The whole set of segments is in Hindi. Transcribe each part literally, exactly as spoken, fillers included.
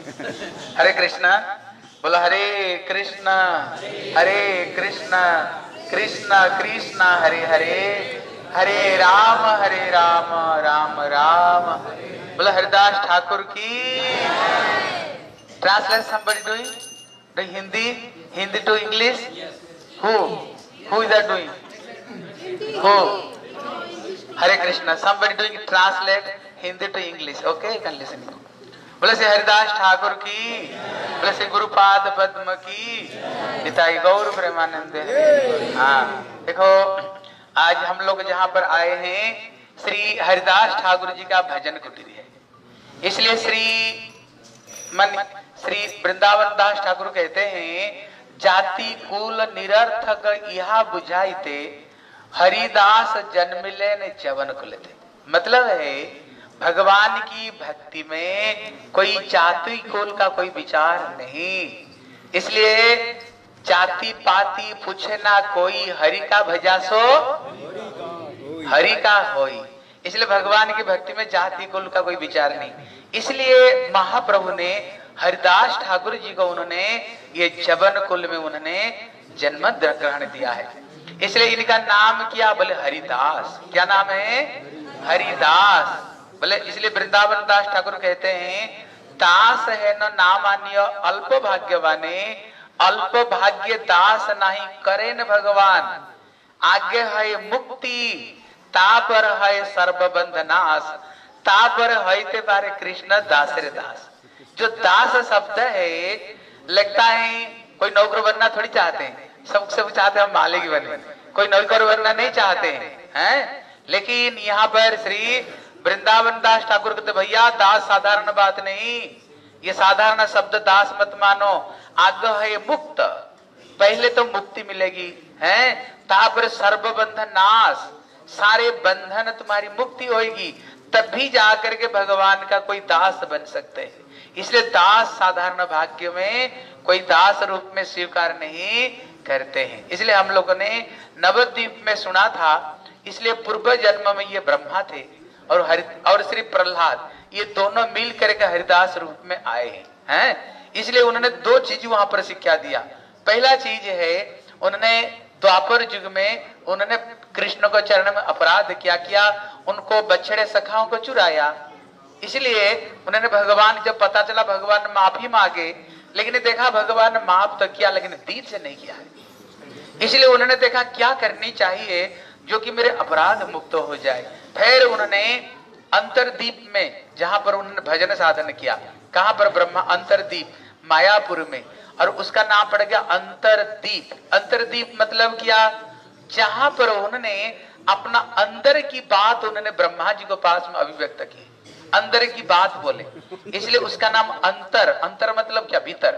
हरे कृष्णा बोलो, हरे कृष्णा हरे कृष्णा कृष्णा कृष्णा हरे हरे, हरे राम हरे राम राम राम। बोलो हरिदास ठाकुर की। Translate somebody doing the Hindi Hindi to English? Who who is that doing? Who? Hare Krishna. Somebody doing translate Hindi to English. Okay, you can listen. बोले से हरिदास ठाकुर की, बोले से गुरुपाद पद्म की, निताई गौर प्रेमानंद। हाँ देखो, आज हम लोग जहाँ पर आए हैं श्री हरिदास ठाकुर जी का भजन कुटीर है। इसलिए श्री मन श्री वृंदावन दास ठाकुर कहते हैं, जाति कुल निरर्थक यहा बुझाइते, हरिदास जन्मिले ने जवन कुलते। मतलब है भगवान की भक्ति में कोई जाति कुल का कोई विचार नहीं। इसलिए जाति पाति पूछे ना कोई, हरि का भजा सो हरि का होई। इसलिए भगवान की भक्ति में जाति कुल का कोई विचार नहीं। इसलिए महाप्रभु ने हरिदास ठाकुर जी को उन्होंने ये जवन कुल में उन्होंने जन्म ग्रहण दिया है। इसलिए इनका नाम क्या? बोले हरिदास। क्या नाम है? हरिदास। बोले इसलिए वृंदावन दास ठाकुर कहते हैं, दास है न नामान्य अल्प भाग्यवाने, अल्प भाग्य दास नहीं करे न भगवान। आगे है मुक्ति, तापर है सर्वबंध नाश, तापर है ते बारे कृष्ण दासरे दास। जो दास शब्द है, लगता है कोई नौकर बनना थोड़ी चाहते हैं, सब सब चाहते हैं हम मालिक बने, कोई नौकर बनना नहीं चाहते हैं, हैं? लेकिन यहाँ पर श्री वृंदावन दास ठाकुर कहते, भैया दास साधारण बात नहीं, ये साधारण शब्द दास मत मानो। आगे है मुक्त, पहले तो मुक्ति मिलेगी, हैं? तापर सर्वबंधन नाश, सारे बंधन तुम्हारी मुक्ति होगी, तभी जाकर के भगवान का कोई दास बन सकते हैं। इसलिए दास साधारण भाग्य में कोई दास रूप में स्वीकार नहीं करते हैं। इसलिए हम लोगों ने नवद्वीप में सुना था, इसलिए पूर्व जन्म में ये ब्रह्मा थे और हरि और श्री प्रहलाद, ये दोनों मिल करके हरिदास रूप में आए हैं, हैं? इसलिए उन्होंने दो चीज वहां पर शिक्षा दिया। पहला चीज है, उन्होंने द्वापर युग में उन्होंने कृष्ण को चरण में अपराध क्या किया, उनको बछड़े सखाओं को चुराया। इसलिए उन्होंने भगवान, जब पता चला भगवान माफी मांगे, लेकिन देखा भगवान माफ तो किया लेकिन दीन से नहीं किया है। इसलिए उन्होंने देखा क्या करनी चाहिए जो कि मेरे अपराध मुक्त हो जाए। फिर उन्होंने अंतरदीप में, जहां पर उन्होंने भजन साधन किया, कहां पर? ब्रह्मा अंतरदीप मायापुर में, और उसका नाम पड़ गया अंतरदीप। अंतरदीप मतलब क्या? जहां पर उन्होंने अपना अंदर की बात उन्होंने ब्रह्मा जी को पास में अभिव्यक्त की, अंदर की बात बोले, इसलिए उसका नाम अंतर। अंतर मतलब क्या? भीतर।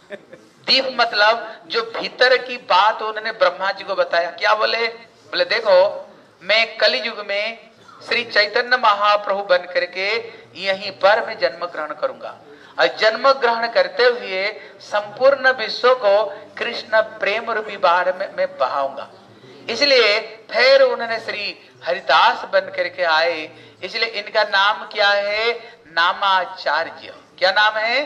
दीप मतलब जो भीतर की बात उन्होंने ब्रह्मा जी को बताया। क्या बोले? बोले देखो, मैं कलियुग में श्री चैतन्य महाप्रभु बन करके यहीं पर मैं जन्म ग्रहण करूंगा, और जन्म ग्रहण करते हुए संपूर्ण विश्व को कृष्ण प्रेम रूपी बाढ़ में मैं बहाऊंगा। इसलिए फिर उन्होंने श्री हरिदास बन करके आए। इसलिए इनका नाम क्या है? नामाचार्य। क्या नाम है?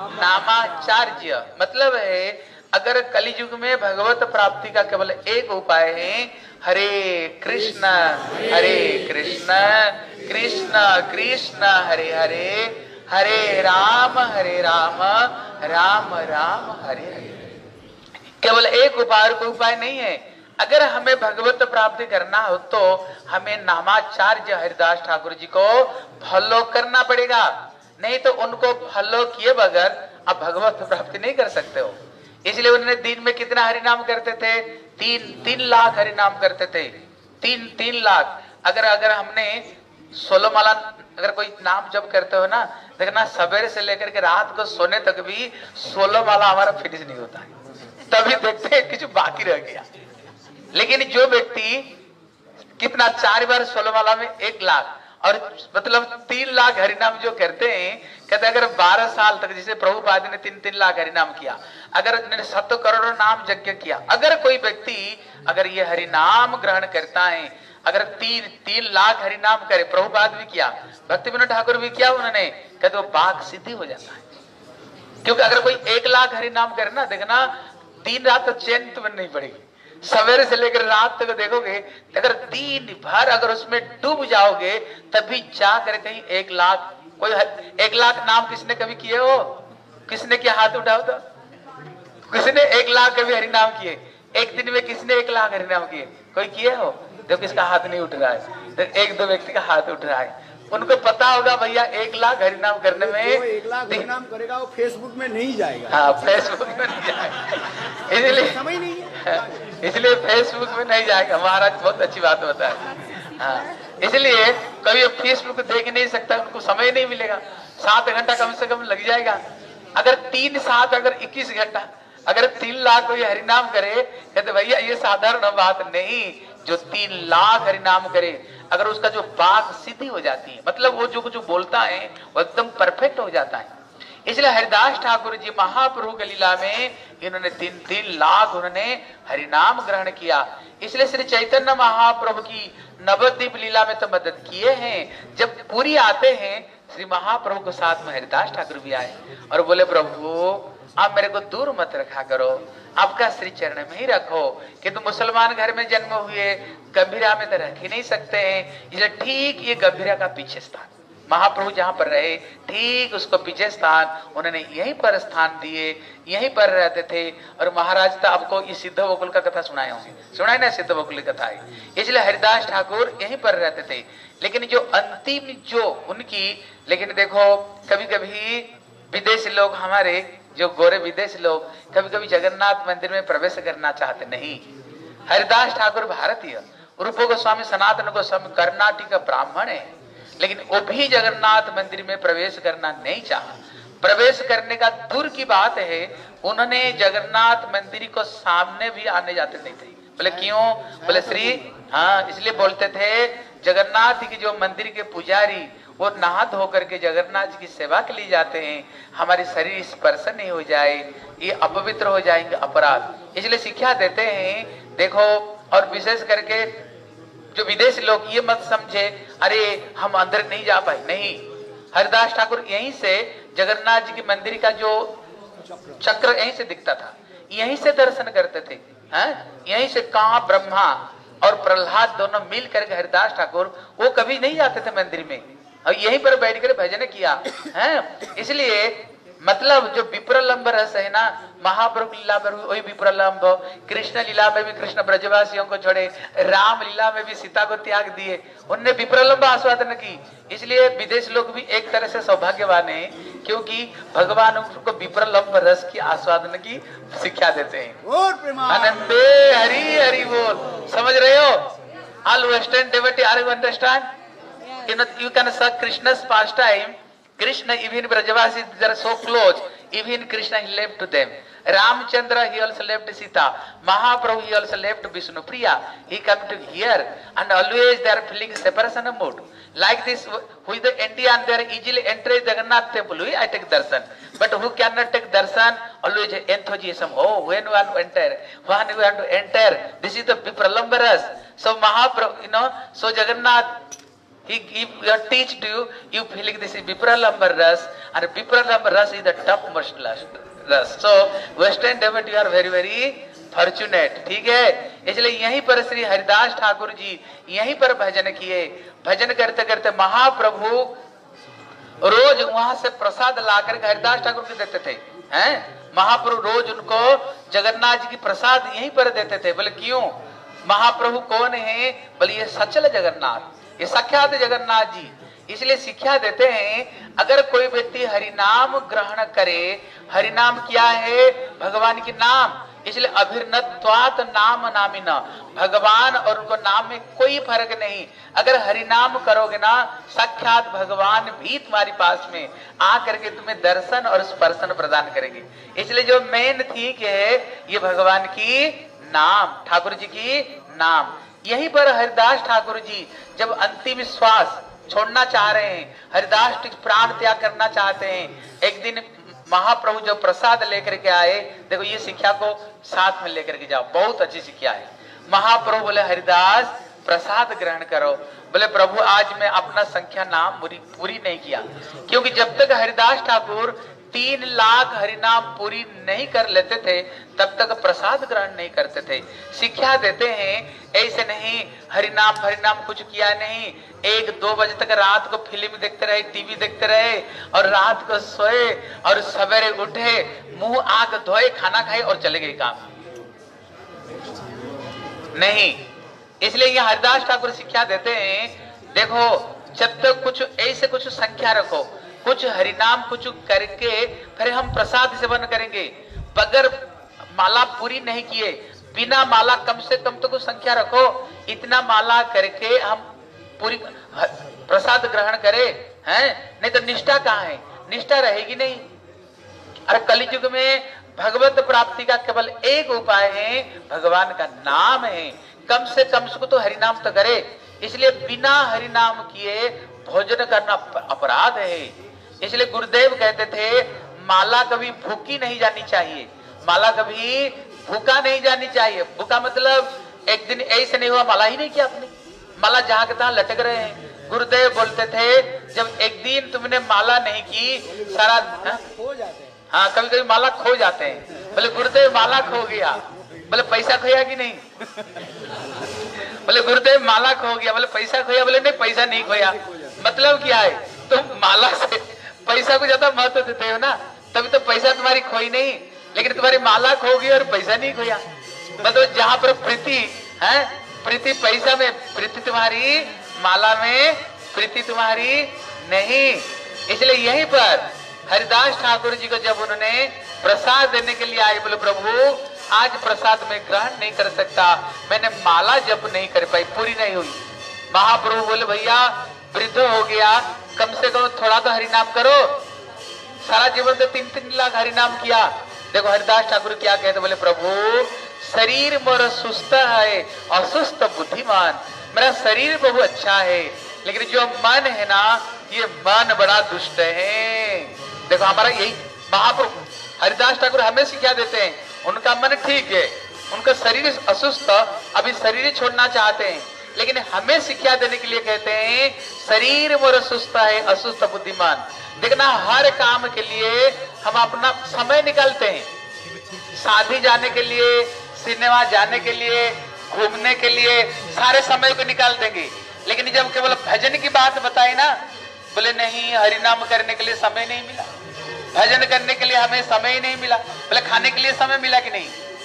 नामाचार्य। मतलब है अगर कलियुग में भगवत प्राप्ति का केवल एक उपाय है, हरे कृष्ण हरे कृष्ण कृष्ण कृष्ण हरे हरे, हरे राम हरे राम राम राम हरे हरे। केवल एक उपाय, कोई उपाय नहीं है। अगर हमें भगवत प्राप्ति करना हो तो हमें नामाचार्य हरिदास ठाकुर जी को फॉलो करना पड़ेगा, नहीं तो उनको फॉलो किए बगैर आप भगवत प्राप्ति नहीं कर सकते हो। इसलिए उन्होंने दिन में कितना हरिनाम करते थे? तीन तीन लाख हरिनाम करते थे। तीन तीन लाख। अगर अगर हमने सोलह माला, अगर कोई नाम जब करते हो ना, देखना सवेरे से लेकर के रात को सोने तक भी सोलह माला हमारा फिनिश नहीं होता है, तभी देखते हैं कुछ बाकी रह गया। लेकिन जो व्यक्ति कितना चार बार सोलह माला में एक लाख और मतलब तीन लाख हरिनाम जो करते हैं, कहते अगर बारह साल तक, जैसे प्रभुपाद ने तीन तीन लाख हरिनाम किया, अगर सत्तर करोड़ नाम यज्ञ किया, अगर कोई व्यक्ति अगर ये हरिनाम ग्रहण करता है, अगर तीन तीन लाख हरिनाम करे, प्रभुपाद भी किया, भक्ति विनोद ठाकुर भी किया, उन्होंने कहते वो बाघ सिद्धि हो जाता है। क्योंकि अगर कोई एक लाख हरि नाम करे ना, देखना दिन रात तो चैन तुम्हें नहीं पड़ेगी। सवेरे से लेकर रात तक देखोगे, अगर दिन भर अगर उसमें डूब जाओगे तभी जा कर कहीं एक लाख कोई एक लाख नाम किसने कभी किए हो? किसने क्या हाथ उठाओ तो? किसने एक लाख कभी हरि नाम किए? एक दिन में किसने एक लाख हरि नाम किए? कोई किए हो? देखो किसका हाथ नहीं उठ रहा है, तो एक दो व्यक्ति का हाथ उठ रहा है। उनको पता होगा भैया एक लाख हरि नाम करने में एक लाख हरि नाम करेगा वो फेसबुक में नहीं जाएगा। हाँ, फेसबुक में नहीं जाएगा, इसलिए समझ नहीं है, इसलिए फेसबुक में नहीं जाएगा। महाराज बहुत अच्छी बात बताया। हाँ, इसलिए कभी फेसबुक देख नहीं सकता, उनको समय नहीं मिलेगा। सात घंटा कम से कम लग जाएगा। अगर तीन सात अगर इक्कीस घंटा अगर तीन लाख कोई हरिनाम करे, कहते भैया ये साधारण बात नहीं। जो तीन लाख हरिनाम करे, अगर उसका जो बात सिद्धि हो जाती है, मतलब वो जो कुछ बोलता है वो एकदम परफेक्ट हो जाता है। इसलिए हरिदास ठाकुर जी महाप्रभु के लीला में इन्होंने तीन तीन लाख उन्होंने हरिनाम ग्रहण किया। इसलिए श्री चैतन्य महाप्रभु की नवद्वीप लीला में तो मदद किए हैं। जब पूरी आते हैं श्री महाप्रभु के साथ में हरिदास ठाकुर भी आए और बोले प्रभु आप मेरे को दूर मत रखा करो, आपका श्री चरण में ही रखो। कि तुम मुसलमान घर में जन्म हुए, गंभीरा में तो रख ही नहीं सकते हैं। इसलिए ठीक ये गंभीरा का पीछे स्थान, महाप्रभु जहाँ पर रहे ठीक उसको पीछे स्थान उन्होंने यहीं पर स्थान दिए, यहीं पर रहते थे। और महाराज तो आपको ये सिद्ध बकुल का कथा सुनाए होंगे, सुनाए ना सिद्ध बकुल की कथा है। इसलिए हरिदास ठाकुर यहीं पर रहते थे। लेकिन जो अंतिम जो उनकी, लेकिन देखो कभी कभी विदेशी लोग, हमारे जो गोरे विदेशी लोग कभी कभी जगन्नाथ मंदिर में प्रवेश करना चाहते नहीं। हरिदास ठाकुर भारतीय, रूप गोस्वामी सनातन गोस्वामी कर्नाटक ब्राह्मण है, लेकिन वो भी जगन्नाथ मंदिर में प्रवेश करना नहीं चाहा। प्रवेश करने का दूर की बात है, उन्होंने जगन्नाथ मंदिर को सामने भी आने जाते नहीं थे। बोले क्यों? बोले श्री हाँ इसलिए बोलते थे जगन्नाथ की जो मंदिर के पुजारी वो नहा धो करके जगन्नाथ जी की सेवा के लिए जाते हैं, हमारे शरीर स्पर्श नहीं हो जाए, ये अपवित्र हो जाएंगे, अपराध। इसलिए शिक्षा देते हैं। देखो, और विशेष करके जो विदेशी लोग ये मत समझे अरे हम अंदर नहीं जा पाए, नहीं। हरिदास ठाकुर यहीं से जगन्नाथ जी की मंदिर का जो चक्र यहीं से दिखता था, यहीं से दर्शन करते थे। हैं? यहीं से कहाँ ब्रह्मा और प्रहलाद दोनों मिल करके हरिदास ठाकुर वो कभी नहीं जाते थे मंदिर में, और यहीं पर बैठ कर भजन किया है। इसलिए मतलब जो विप्रलंब रस है ना, महाप्रभु लीला में वही विप्रलंब, कृष्ण लीला में भी कृष्ण ब्रजवासियों को छोड़े, राम लीला में भी सीता को त्याग दिए, उनने विप्रलंब आस्वादन की। इसलिए विदेश लोग भी एक तरह से सौभाग्यवान है, क्योंकि भगवान उनको विप्रलंब रस की आस्वादन की शिक्षा देते हैं। आनंदे हरि हरि बोल। समझ रहे हो? All western devotee, are you understand? You know, you can see Krishna's pastime. Krishna, even Brajavasi, they are so close. Even Krishna, he left to them. Ramchandra, he also left Sita. Mahaprabhu, he also left Vishnu Priya. He come to here, and always they are feeling separation mood. Like this, who is the Indian, they are easily enter Jagannath temple. We I take darshan, but who cannot take darshan? Always enthusiasm. Oh, when we want to enter, when we want to enter, this is the Vipralambaras. So Mahaprabhu, you know, so Jagannath. He give teach to you, you feeling this is Vipralamba ras, and Vipralamba ras is the topmost ras. So Western devotee, you are very very fortunate. ठीक है? इसलिए यहीं पर श्री हरिदास ठाकुर जी यहीं पर भजन किए। भजन करते करते महाप्रभु रोज वहां से प्रसाद लाकर हरिदास ठाकुर को देते थे। हैं? महाप्रभु रोज उनको जगन्नाथ जी की प्रसाद यहीं पर देते थे। बोले क्यों? महाप्रभु कौन है? बोले ये सचल जगन्नाथ, ये साक्षात जगन्नाथ जी। इसलिए शिक्षा देते हैं, अगर कोई व्यक्ति हरिनाम ग्रहण करे, हरिनाम क्या है? भगवान की नाम। इसलिए अभिन्नत्वात् नाम नामिना, भगवान और उनको नाम में कोई फर्क नहीं। अगर हरिनाम करोगे ना, साक्षात भगवान भी तुम्हारे पास में आकर के तुम्हें दर्शन और स्पर्शन प्रदान करेंगे। इसलिए जो मेन थी कि है ये भगवान की नाम, ठाकुर जी की नाम। यहीं पर हरिदास ठाकुर जी जब अंतिम श्वास छोड़ना चाह रहे हैं, हरिदास प्राण त्याग करना चाहते हैं, एक दिन महाप्रभु जो प्रसाद लेकर के आए, देखो ये शिक्षा को साथ में लेकर के जाओ, बहुत अच्छी शिक्षा है। महाप्रभु बोले हरिदास प्रसाद ग्रहण करो। बोले प्रभु आज मैं अपना संख्या नाम पूरी पूरी नहीं किया, क्योंकि जब तक हरिदास ठाकुर तीन लाख हरिनाम पूरी नहीं कर लेते थे तब तक प्रसाद ग्रहण नहीं करते थे। शिक्षा देते हैं ऐसे नहीं, हरिनाम हरिनाम कुछ किया नहीं, एक दो बजे तक रात को फिल्म देखते रहे, टीवी देखते रहे और रात को सोए और सवेरे उठे, मुंह आंख धोए, खाना खाए और चले गए काम। नहीं, इसलिए ये हरिदास ठाकुर शिक्षा देते हैं, देखो जब तक कुछ ऐसे कुछ संख्या रखो, कुछ हरिनाम कुछ करके फिर हम प्रसाद सेवन करेंगे। बगैर माला पूरी नहीं किए, बिना माला कम से कम तो कुछ संख्या रखो, इतना माला करके हम पूरी प्रसाद ग्रहण करें, हैं? नहीं तो निष्ठा कहाँ है? निष्ठा रहेगी नहीं। अरे कलियुग में भगवत प्राप्ति का केवल एक उपाय है, भगवान का नाम है। कम से कम उसको तो हरिनाम तो करे। इसलिए बिना हरिनाम किए भोजन करना अपराध है। इसलिए गुरुदेव कहते थे माला कभी भूखी नहीं जानी चाहिए, माला कभी भूखा नहीं जानी चाहिए। भूखा मतलब एक दिन ऐसे नहीं हुआ माला ही नहीं किया आपने, माला जहां के तहां लटक रहे हैं। गुरुदेव बोलते थे जब एक दिन तुमने माला नहीं की सारा खो जाते हैं। हाँ, कभी कभी माला खो जाते हैं। बोले गुरुदेव माला खो गया, बोले पैसा खोया कि नहीं? बोले गुरुदेव माला खो गया, बोले पैसा खोया? बोले नहीं पैसा नहीं खोया। मतलब क्या है, तुम माला से पैसा को ज्यादा महत्व देते हो ना, तभी तो पैसा तुम्हारी खोई नहीं, लेकिन तुम्हारी माला खो गई और पैसा नहीं खोया। मतलब जहां पर प्रीति है, प्रीति पैसा में, प्रीति तुम्हारी माला में, प्रीति तुम्हारी नहीं। इसलिए यहीं पर हरिदास ठाकुर जी को जब उन्होंने प्रसाद देने के लिए आए, बोले प्रभु आज प्रसाद में ग्रहण नहीं कर सकता, मैंने माला जप नहीं कर पाई, पूरी नहीं हुई। महाप्रभु बोले भैया वृद्ध हो गया, कम से कम थोड़ा तो हरिनाम करो। सारा जीवन तो तीन तीन लाख हरिनाम किया। देखो हरिदास ठाकुर क्या कहते, बोले प्रभु शरीर मोर सुस्त है, असुस्त बुद्धिमान। मेरा शरीर बहुत अच्छा है, लेकिन जो मन है ना, ये मन बड़ा दुष्ट है। देखो हमारा यही महाप्रभु हरिदास ठाकुर हमें शिक्षा देते हैं। उनका मन ठीक है, उनका शरीर असुस्त, अभी शरीर छोड़ना चाहते हैं, लेकिन हमें शिक्षा देने के लिए कहते हैं शरीर मोर सुस्त है, असुस्त बुद्धिमान। देखना हर काम के लिए हम अपना समय निकालते हैं, शादी जाने के लिए, सिनेमा जाने के लिए, घूमने के लिए, सारे समय को निकाल देंगे। लेकिन जब केवल भजन की बात बताए ना, बोले नहीं हरिनाम करने के लिए समय नहीं मिला, भजन करने के लिए हमें समय ही नहीं मिला। बोले खाने के लिए समय मिला कि नहीं,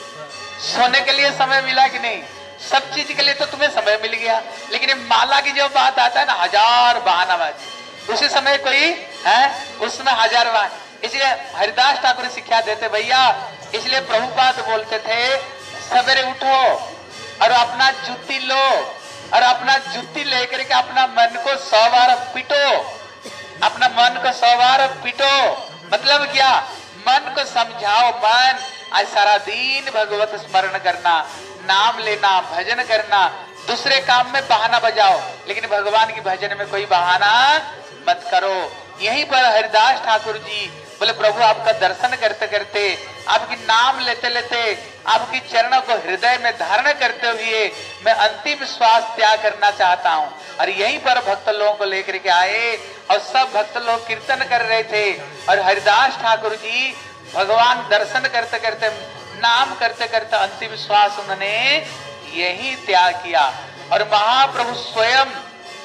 सोने के लिए समय मिला कि नहीं, सब चीज के लिए तो तुम्हें समय मिल गया, लेकिन माला की जो बात आता है ना, हजार बहानाबाजी, उसी समय कोई है, उसमें हजार बहाना। इसलिए हरिदास ठाकुर शिक्षा देते भैया, इसलिए प्रभुपाद बोलते थे सवेरे उठो और अपना जूती लो और अपना जूती लेकर के अपना मन को सौ बार पीटो, अपना मन को सौ बार पीटो। मतलब क्या, मन को समझाओ, मन आज सारा दिन भगवत स्मरण करना, नाम लेना, भजन करना, दूसरे काम में बहाना बजाओ, लेकिन भगवान की भजन में कोई बहाना मत करो। यहीं पर हरिदास ठाकुर जी बोले प्रभु आपका दर्शन करते करते, आपकी नाम लेते लेते, आपकी चरणों को हृदय में धारण करते हुए मैं अंतिम श्वास त्याग करना चाहता हूँ। और यहीं पर भक्त लोगों को लेकर के आए और सब भक्त लोग कीर्तन कर रहे थे और हरिदास ठाकुर जी भगवान दर्शन करते करते, नाम करते करते अंतिम श्वास उन्होंने यही त्याग किया। और महाप्रभु स्वयं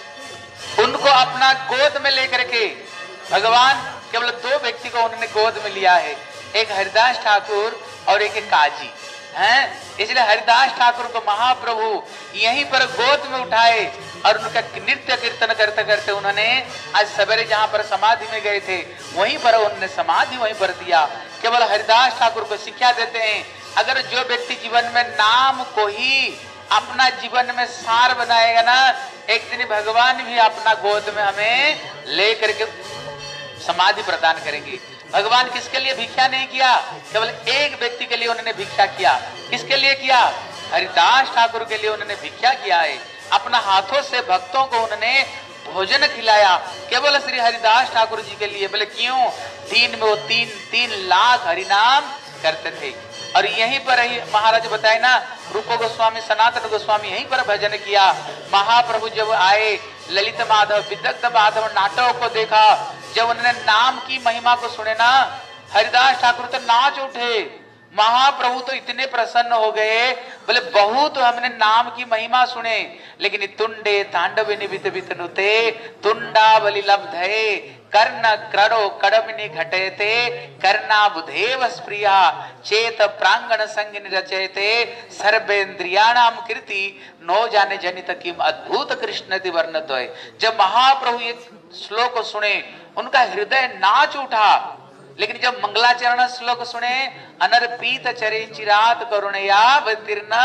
उनको अपना गोद में लेकर के, भगवान केवल दो व्यक्ति को उन्होंने गोद में लिया है, एक हरिदास ठाकुर और एक काजी हैं। इसलिए हरिदास ठाकुर को महाप्रभु यहीं पर गोद में उठाए और उनका नृत्य कीर्तन करते करते उन्होंने आज सवेरे जहां पर समाधि में गए थे वहीं पर उन्होंने समाधि वहीं पर दिया। केवल हरिदास ठाकुर को शिक्षा देते हैं, अगर जो व्यक्ति जीवन में नाम को ही अपना जीवन में सार बनाएगा ना, एक दिन भगवान भी अपना गोद में हमें लेकर के समाधि प्रदान करेंगे। भगवान किसके लिए भिक्षा नहीं किया, केवल एक व्यक्ति के लिए उन्होंने भिक्षा किया। किसके लिए किया, हरिदास ठाकुर के लिए उन्होंने भिक्षा किया है। अपना हाथों से भक्तों को उन्होंने भोजन खिलाया, केवल श्री हरिदास ठाकुर जी के लिए। बोले क्यों, दिन में वो तीन तीन लाख हरिनाम करते थे। और यहीं पर ही महाराज बताए ना, रूप गोस्वामी सनातन गोस्वामी यहीं पर भजन किया। महाप्रभु जब आए, ललित माधव विदग्ध माधव नाटक को देखा, जब उन्होंने नाम की महिमा को सुने ना, हरिदास ठाकुर तो नाच उठे, महाप्रभु तो इतने प्रसन्न हो गए, बोले बहुत हमने नाम की महिमा सुने, लेकिन तुंडे तांडव निवित वितनुते तुंडा बलि लब्धे कर्ण क्रडो कडमिनि घटेते कर्णा बुधेव स्प्रिया चेत प्रांगण संग रचयते सर्वेन्द्रियाणाम कीर्ति नो जाने जनित किम अद्भुत कृष्ण वर्णद्वय। जब महाप्रभु ये श्लोक सुने उनका हृदय नाच उठा, लेकिन जब मंगलाचरण श्लोक सुने अनर्पित चरे चिरात करुणया वतीर्ण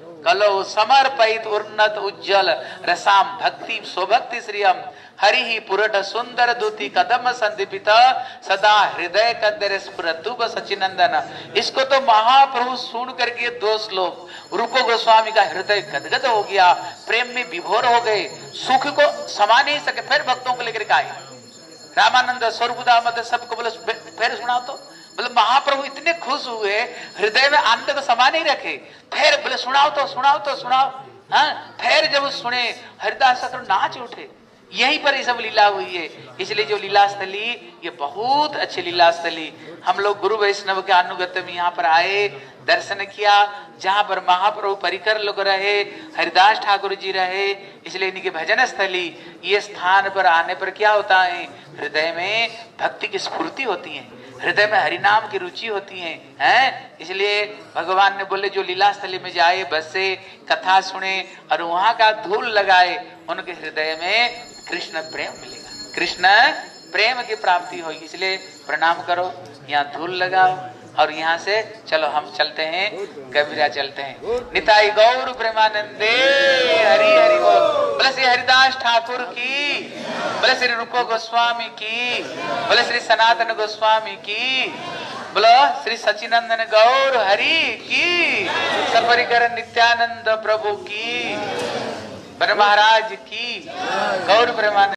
कलो समर्पित उन्नत उज्जवल रसाम भक्ति स्वभक्ति श्रियम हरि ही पुरट सुंदर दूती कदम संदीपित सदा हृदय कंदर स्फुरतुब सचिनंदन। इसको तो महाप्रभु सुन करके दो श्लोक रूप गोस्वामी का हृदय गदगद हो गया, प्रेम में विभोर हो गए, सुख को समा नहीं सके। फिर भक्तों को लेकर आए रामानंद स्वरूपदा मत सबको बोले फिर सुनाओ तो, बोले महाप्रभु इतने खुश हुए, हृदय में आनंद को समा नहीं रखे, फिर बोले सुनाओ तो सुनाओ तो सुनाओ। हाँ, फिर जब सुने हरिदास ठाकुर नाच उठे। यहीं पर ये सब लीला हुई है। इसलिए जो लीला स्थली ये बहुत अच्छी लीला स्थली, हम लोग गुरु वैष्णव के अनुगत्य में यहाँ पर आए, दर्शन किया, जहाँ पर महाप्रभु परिकर लोग रहे, हरिदास ठाकुर जी रहे, इसलिए इनकी भजन स्थली ये स्थान पर आने पर क्या होता है, हृदय में भक्ति की स्फूर्ति होती है, हृदय में हरिनाम की रुचि होती है, हैं? इसलिए भगवान ने बोले जो लीला स्थली में जाए, बसे, कथा सुने और वहां का धूल लगाए, उनके हृदय में कृष्ण प्रेम मिलेगा, कृष्ण प्रेम की प्राप्ति होगी। इसलिए प्रणाम करो, यहाँ धूल लगाओ और यहाँ से चलो हम चलते हैं, कबीरा चलते हैं। निताई गौर प्रेमानंदे हरि हरि बोल। बोले श्री हरिदास ठाकुर की, बोले श्री रूप गोस्वामी की, बोले श्री सनातन गोस्वामी की, बोलो श्री सचिनंदन गौर हरि की, सपरिकर नित्यानंद प्रभु की, बर महाराज की, गौर प्रेमानंद।